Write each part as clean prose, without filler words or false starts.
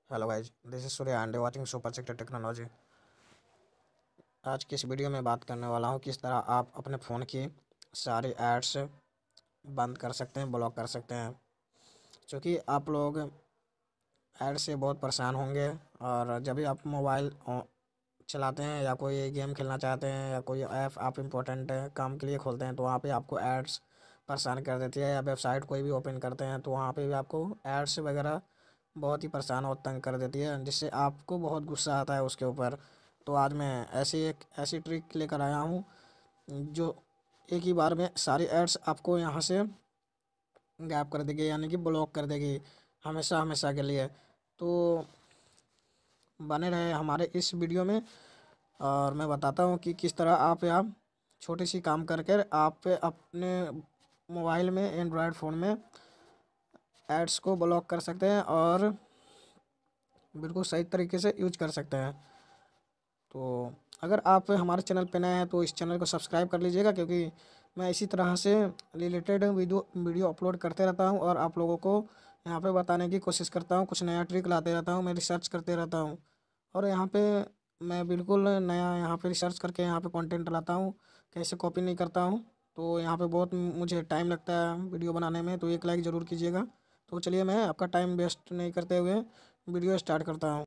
Hello guys, this is Surya and watching super sector technology. आज की इस वीडियो में बात करने वाला हूँ किस तरह आप अपने फ़ोन की सारी एड्स बंद कर सकते हैं, ब्लॉक कर सकते हैं। क्योंकि आप लोग ऐड से बहुत परेशान होंगे और जब भी आप मोबाइल चलाते हैं या कोई गेम खेलना चाहते हैं या कोई ऐप आप इम्पोर्टेंट काम के लिए खोलते हैं तो वहाँ पे आपको एड्स परेशान कर देती है, या वेबसाइट कोई भी ओपन करते हैं तो वहाँ पे भी आपको एड्स वगैरह बहुत ही परेशान और तंग कर देती है, जिससे आपको बहुत गुस्सा आता है उसके ऊपर। तो आज मैं ऐसी ट्रिक लेकर आया हूँ जो एक ही बार में सारी एड्स आपको यहाँ से गायब कर देगी, यानी कि ब्लॉक कर देगी हमेशा हमेशा के लिए। तो बने रहे हमारे इस वीडियो में और मैं बताता हूँ कि किस तरह आप यहाँ छोटी सी काम करके आप अपने मोबाइल में, एंड्रॉयड फ़ोन में एड्स को ब्लॉक कर सकते हैं और बिल्कुल सही तरीके से यूज कर सकते हैं। तो अगर आप हमारे चैनल पे नए हैं तो इस चैनल को सब्सक्राइब कर लीजिएगा, क्योंकि मैं इसी तरह से रिलेटेड वीडियो अपलोड करते रहता हूँ और आप लोगों को यहाँ पे बताने की कोशिश करता हूँ। कुछ नया ट्रिक लाते रहता हूँ, मैं रिसर्च करते रहता हूँ और यहाँ पे मैं बिल्कुल नया यहाँ पे रिसर्च करके यहाँ पे कंटेंट लाता हूँ, कैसे कॉपी नहीं करता हूँ। तो यहाँ पे बहुत मुझे टाइम लगता है वीडियो बनाने में, तो एक लाइक ज़रूर कीजिएगा। तो चलिए मैं आपका टाइम वेस्ट नहीं करते हुए वीडियो स्टार्ट करता हूँ।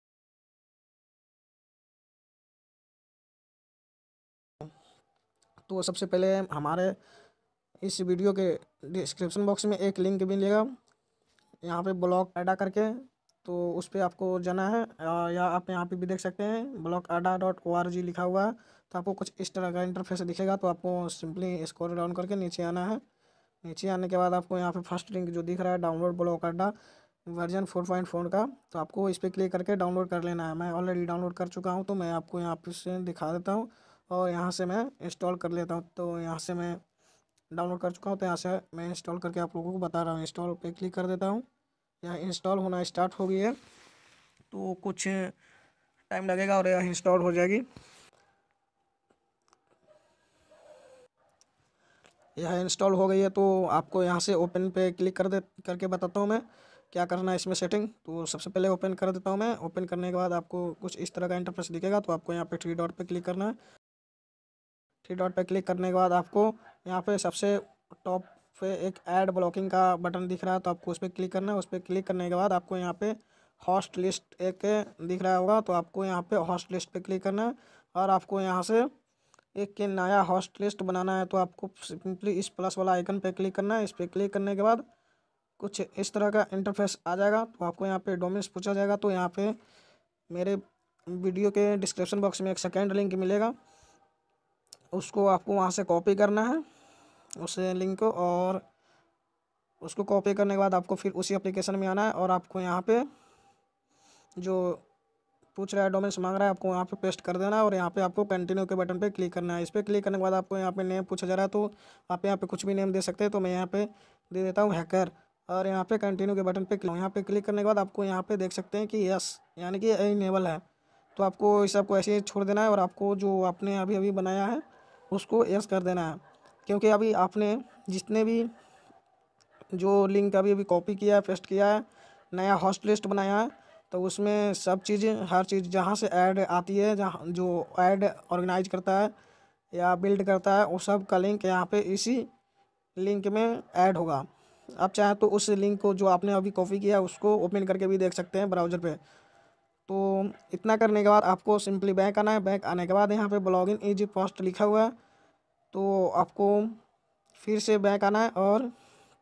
तो सबसे पहले हमारे इस वीडियो के डिस्क्रिप्शन बॉक्स में एक लिंक भी मिलेगा, यहाँ पे ब्लॉक अड्डा करके, तो उस पर आपको जाना है। या आप यहाँ पे भी देख सकते हैं blockada.org लिखा हुआ है। तो आपको कुछ इस तरह का इंटरफेस दिखेगा, तो आपको सिंपली स्क्रॉल डाउन करके नीचे आना है। नीचे आने के बाद आपको यहाँ पे फर्स्ट लिंक जो दिख रहा है, डाउनलोड ब्लॉक अड्डा वर्जन 4.4 का, तो आपको इस पर क्लिक करके डाउनलोड कर लेना है। मैं ऑलरेडी डाउनलोड कर चुका हूँ, तो मैं आपको यहाँ पे से दिखा देता हूँ और यहाँ से मैं इंस्टॉल कर लेता हूँ। तो यहाँ से मैं डाउनलोड कर चुका हूँ, तो यहाँ से मैं इंस्टॉल करके आप लोगों को बता रहा हूँ। इंस्टॉल पे क्लिक कर देता हूँ, यहाँ इंस्टॉल होना स्टार्ट हो गई है, तो कुछ टाइम लगेगा और यह इंस्टॉल हो जाएगी। यह इंस्टॉल हो गई है, तो आपको यहाँ से ओपन पे क्लिक करके बताता हूँ मैं क्या करना है इसमें सेटिंग। तो सबसे पहले ओपन कर देता हूँ मैं। ओपन करने के बाद आपको कुछ इस तरह का इंटरफेस दिखेगा, तो आपको यहाँ पे थ्री डॉट पे क्लिक करना है। थ्री डॉट पे क्लिक करने के बाद आपको यहाँ पे सबसे टॉप पे एक ऐड ब्लॉकिंग का बटन दिख रहा है, तो आपको उस पर क्लिक करना है। उस पर क्लिक करने के बाद आपको यहाँ पे हॉस्ट लिस्ट एक दिख रहा होगा, तो आपको यहाँ पे हॉस्ट लिस्ट पे क्लिक करना है और आपको यहाँ से एक के नया हॉस्ट लिस्ट बनाना है। तो आपको सिंपली इस प्लस वाला आइकन पे क्लिक करना है। इस पर क्लिक करने के बाद कुछ इस तरह का इंटरफेस आ जाएगा, तो आपको यहाँ पे डोमेन्स पूछा जाएगा। तो यहाँ पे मेरे वीडियो के डिस्क्रिप्शन बॉक्स में एक सेकेंड लिंक मिलेगा, उसको आपको वहाँ से कॉपी करना है उस लिंक को, और उसको कॉपी करने के बाद आपको फिर उसी एप्लीकेशन में आना है और आपको यहाँ पे जो पूछ रहा है, डोमेन्स मांग रहा है, आपको यहाँ पे पेस्ट कर देना है और यहाँ पे आपको कंटिन्यू के बटन पे क्लिक करना है। इस पर क्लिक करने के बाद आपको यहाँ पे नेम पूछा जा रहा है, तो आप यहाँ पे कुछ भी नेम दे सकते हैं। तो मैं यहाँ पे दे देता हूँ हैकर, और यहाँ पे कंटिन्यू के बटन पे यहाँ पे क्लिक करने के बाद आपको यहाँ पे देख सकते हैं कि यस, यानी कि इनेबल है। तो आपको इस सबको ऐसे ही छोड़ देना है और आपको जो आपने अभी अभी बनाया है उसको यस कर देना है, क्योंकि अभी आपने जितने भी जो लिंक अभी अभी कॉपी किया है, पेस्ट किया है, नया हॉस्ट लिस्ट बनाया है, तो उसमें सब चीज़ें, हर चीज़ जहाँ से ऐड आती है, जहाँ जो ऐड ऑर्गेनाइज करता है या बिल्ड करता है, वो सब का लिंक यहाँ पे इसी लिंक में ऐड होगा। आप चाहें तो उस लिंक को जो आपने अभी कॉपी किया है उसको ओपन करके भी देख सकते हैं ब्राउज़र पे। तो इतना करने के बाद आपको सिंपली बैक आना है। बैक आने के बाद यहाँ पे ब्लॉगिन इज फर्स्ट लिखा हुआ है, तो आपको फिर से बैक आना है और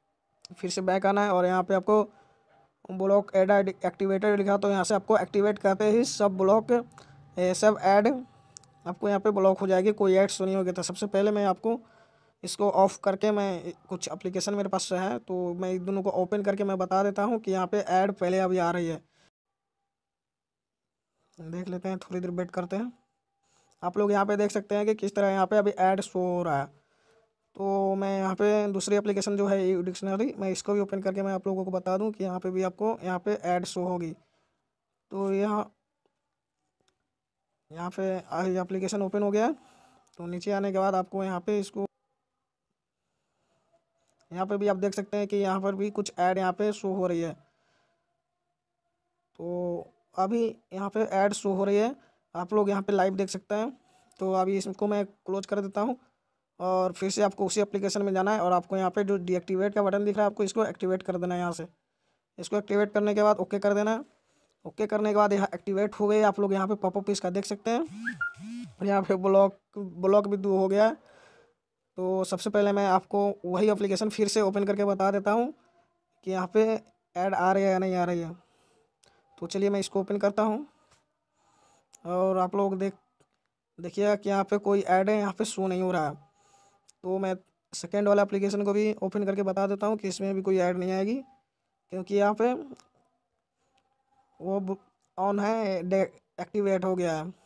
यहाँ पे आपको ब्लॉक ऐड एक्टिवेटेड लिखा, तो यहाँ से आपको एक्टिवेट करते ही सब ब्लॉक सब ऐड आपको यहाँ पे ब्लॉक हो जाएगी, कोई ऐड्स नहीं होगी। तो सबसे पहले मैं आपको इसको ऑफ करके, मैं कुछ एप्लीकेशन मेरे पास है तो मैं इन दोनों को ओपन करके मैं बता देता हूँ कि यहाँ पे ऐड पहले अभी आ रही है। देख लेते हैं, थोड़ी देर वेट करते हैं। आप लोग यहाँ पे देख सकते हैं कि किस तरह यहाँ पे अभी ऐड शो हो रहा है। तो मैं यहाँ पे दूसरी एप्लीकेशन जो है ई डिक्शनरी, मैं इसको भी ओपन करके मैं आप लोगों को बता दूं कि यहाँ पे भी आपको यहाँ पे ऐड शो होगी। तो यहाँ पे एप्लीकेशन ओपन हो गया है। तो नीचे आने के बाद आपको यहाँ पे इसको, यहाँ पे भी आप देख सकते हैं कि यहाँ पर भी कुछ ऐड यहाँ पे शो हो रही है। तो अभी यहाँ पे ऐड शो हो रही है, आप लोग यहाँ पे लाइव देख सकते हैं। तो अभी इसको मैं क्लोज कर देता हूँ और फिर से आपको उसी एप्लीकेशन में जाना है और आपको यहाँ पे जो डीएक्टिवेट का बटन दिख रहा है आपको इसको एक्टिवेट कर देना है। यहाँ से इसको एक्टिवेट करने के बाद ओके कर देना है। ओके करने के बाद यहाँ एक्टिवेट हो गई, आप लोग यहाँ पे पॉपअप इसका देख सकते हैं। और यहाँ पे ब्लॉक भी हो गया है। तो सबसे पहले मैं आपको वही एप्लीकेशन फिर से ओपन करके बता देता हूँ कि यहाँ पे ऐड आ रही है या नहीं आ रही है। तो चलिए मैं इसको ओपन करता हूँ और आप लोग देखिए कि यहाँ पे कोई ऐड है यहाँ पे शो नहीं हो रहा है। तो मैं सेकेंड वाला एप्लीकेशन को भी ओपन करके बता देता हूँ कि इसमें भी कोई ऐड नहीं आएगी, क्योंकि यहाँ पे वो ऑन है, एक्टिवेट हो गया है।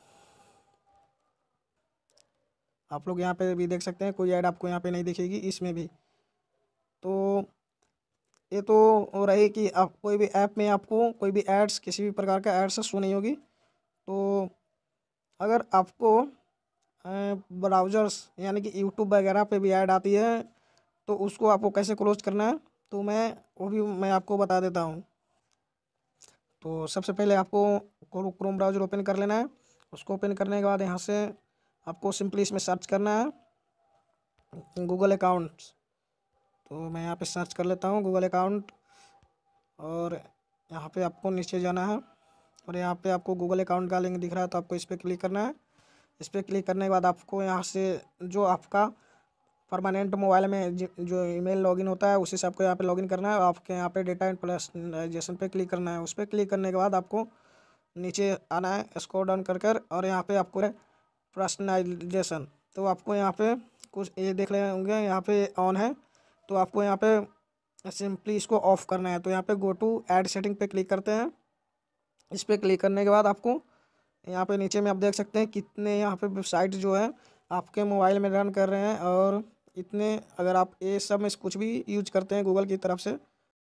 आप लोग यहाँ पे भी देख सकते हैं कोई ऐड आपको यहाँ पे नहीं दिखेगी इसमें भी। तो ये तो हो रही कि आप कोई भी ऐप में आपको कोई भी एड्स, किसी भी प्रकार का एड्स शो नहीं होगी। तो अगर आपको ब्राउज़र्स यानी कि यूट्यूब वगैरह पे भी ऐड आती है तो उसको आपको कैसे क्लोज करना है तो वो भी मैं आपको बता देता हूँ। तो सबसे पहले आपको क्रोम ब्राउज़र ओपन कर लेना है। उसको ओपन करने के बाद यहाँ से आपको सिंपली इसमें सर्च करना है गूगल अकाउंट्स। तो मैं यहाँ पे सर्च कर लेता हूँ गूगल अकाउंट और यहाँ पे आपको नीचे जाना है और यहाँ पे आपको गूगल अकाउंट का लिंक दिख रहा है तो आपको इस पर क्लिक करना है। इस पर क्लिक करने के बाद आपको यहाँ से जो आपका परमानेंट मोबाइल में जो ईमेल लॉगिन होता है उसी से आपको यहाँ पे लॉगिन करना है और आपके यहाँ पे डेटा एंड पर्सनलाइजेशन पे क्लिक करना है। उस पर क्लिक करने के बाद आपको नीचे आना है स्क्रॉल डाउन कर और यहाँ पे आपको पर्सनलाइजेशन, तो आपको यहाँ पे कुछ ये देख रहे होंगे यहाँ पे ऑन है, तो आपको यहाँ पे सिंपली इसको ऑफ करना है। तो यहाँ पे गो टू ऐड सेटिंग पे क्लिक करते हैं। इस पर क्लिक करने के बाद आपको यहाँ पे नीचे में आप देख सकते हैं कितने यहाँ पे वेबसाइट जो है आपके मोबाइल में रन कर रहे हैं और इतने, अगर आप ये सब में कुछ भी यूज करते हैं गूगल की तरफ से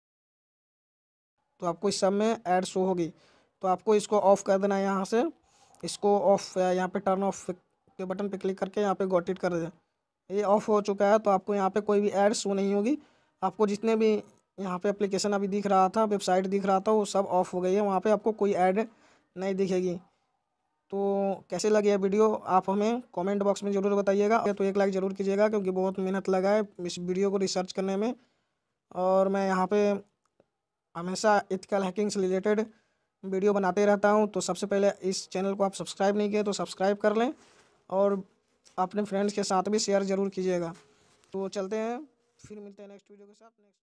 तो आपको इस सब में ऐड शो होगी। तो आपको इसको ऑफ़ कर देना है। यहाँ से इसको ऑफ, यहाँ पे टर्न ऑफ के बटन पे क्लिक करके यहाँ पे गॉट इट कर दें। ये ऑफ हो चुका है तो आपको यहाँ पे कोई भी ऐड शो नहीं होगी। आपको जितने भी यहाँ पे एप्लीकेशन अभी दिख रहा था, वेबसाइट दिख रहा था, वो सब ऑफ हो गई है, वहाँ पे आपको कोई ऐड नहीं दिखेगी। तो कैसे लगी है वीडियो आप हमें कमेंट बॉक्स में ज़रूर बताइएगा। तो एक लाइक ज़रूर कीजिएगा क्योंकि बहुत मेहनत लगा है इस वीडियो को रिसर्च करने में और मैं यहाँ पे हमेशा एथिकल हैकिंग से रिलेटेड वीडियो बनाते रहता हूँ। तो सबसे पहले इस चैनल को आप सब्सक्राइब नहीं किए तो सब्सक्राइब कर लें और अपने फ्रेंड्स के साथ भी शेयर ज़रूर कीजिएगा। तो चलते हैं, फिर मिलते हैं नेक्स्ट वीडियो के साथ।